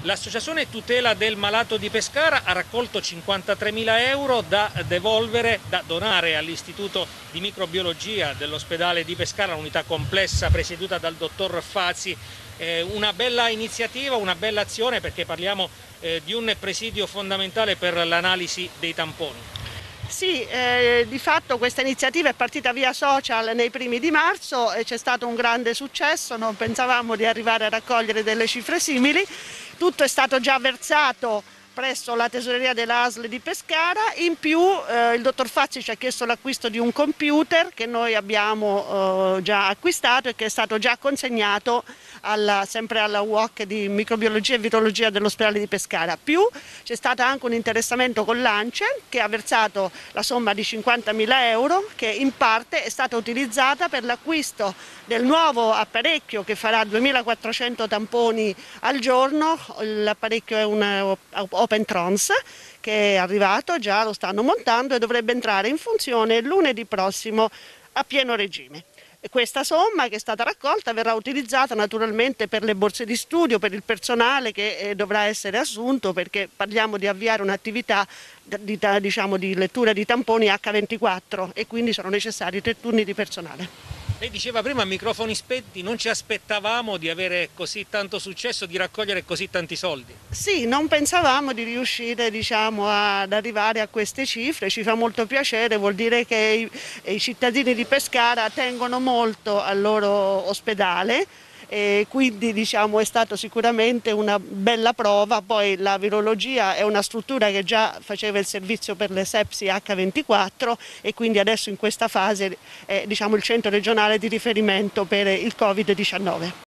L'Associazione Tutela del Malato di Pescara ha raccolto 53.000 euro da devolvere, da donare all'Istituto di Microbiologia dell'ospedale di Pescara, un'unità complessa presieduta dal dottor Fazi. Una bella iniziativa, una bella azione, perché parliamo di un presidio fondamentale per l'analisi dei tamponi. Sì, di fatto questa iniziativa è partita via social nei primi di marzo e c'è stato un grande successo, non pensavamo di arrivare a raccogliere delle cifre simili, tutto è stato già versato presso la tesoreria della ASL di Pescara, in più il dottor Fazzi ci ha chiesto l'acquisto di un computer che noi abbiamo già acquistato e che è stato già consegnato sempre alla UOC di microbiologia e virologia dell'ospedale di Pescara. Più c'è stato anche un interessamento con l'ANCE che ha versato la somma di 50.000 euro che in parte è stata utilizzata per l'acquisto del nuovo apparecchio che farà 2.400 tamponi al giorno. L'apparecchio è un Open Trans che è arrivato, già lo stanno montando e dovrebbe entrare in funzione lunedì prossimo a pieno regime. E questa somma che è stata raccolta verrà utilizzata naturalmente per le borse di studio, per il personale che dovrà essere assunto, perché parliamo di avviare un'attività di lettura di tamponi H24 e quindi sono necessari 3 turni di personale. Lei diceva prima a microfoni spenti, non ci aspettavamo di avere così tanto successo, di raccogliere così tanti soldi. Sì, non pensavamo di riuscire ad arrivare a queste cifre, ci fa molto piacere, vuol dire che i cittadini di Pescara tengono molto al loro ospedale e quindi è stato sicuramente una bella prova. Poi la virologia è una struttura che già faceva il servizio per le sepsi H24 e quindi adesso in questa fase è il centro regionale di riferimento per il Covid-19.